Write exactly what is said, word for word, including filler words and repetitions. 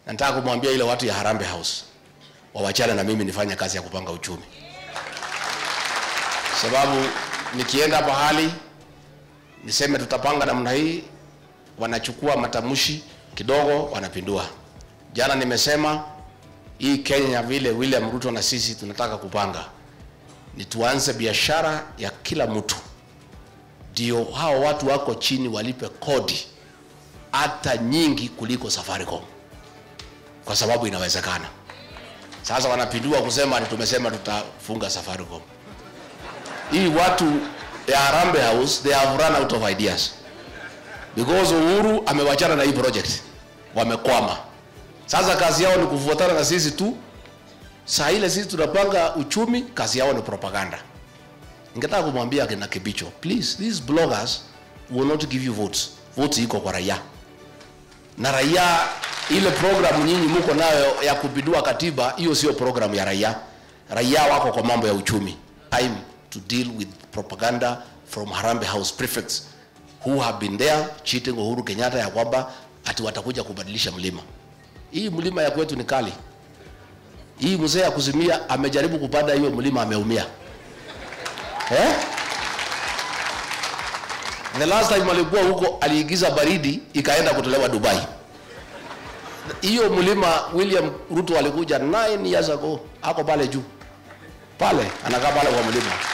Nataka kumwambia ile watu ya Harambee House waachane na mimi nifanye kazi ya kupanga uchumi. Sababu nikienda pahali niseme tutapanga namna hii, wanachukua matamushi kidogo wanapindua. Jana nimesema hii Kenya vile William Ruto na sisi tunataka kupanga ni tuanze biashara ya kila mtu, ndio hao watu wako chini walipe kodi hata nyingi kuliko Safaricom, kwa sababu inawezekana. Sasa wanapindua kusema tumesema tutafunga Safaricom. Hii watu ya Harambee House, they have run out of ideas because Uhuru amewachana na hii project, wamekwama. Sasa kazi yao ni kufuatana na sisi tu. Saa ile sisi tunapanga uchumi, kazi yao ni propaganda. Ningetaka kumwambia kina Kibicho, please, these bloggers will not give you votes. Votes iko kwa raia. Na raia, ile program nyinyi mko nayo ya kupindua katiba, hiyo sio program ya raia. Raia wako kwa mambo ya uchumi. Time to deal with propaganda from Harambee House prefects who have been there cheating Uhuru Kenyatta ya kwamba ati watakuja kubadilisha mlima. Hii mlima ya kwetu ni kali. Hii mzee ya kuzimia amejaribu kupanda hiyo mlima ameumia. Eh? The last time alikuwa huko aliigiza baridi ikaenda kutolewa Dubai. Hiyo mlima William Ruto alikuja nine years ago. Ako pale juu. Pale anakaa pale kwa mlima.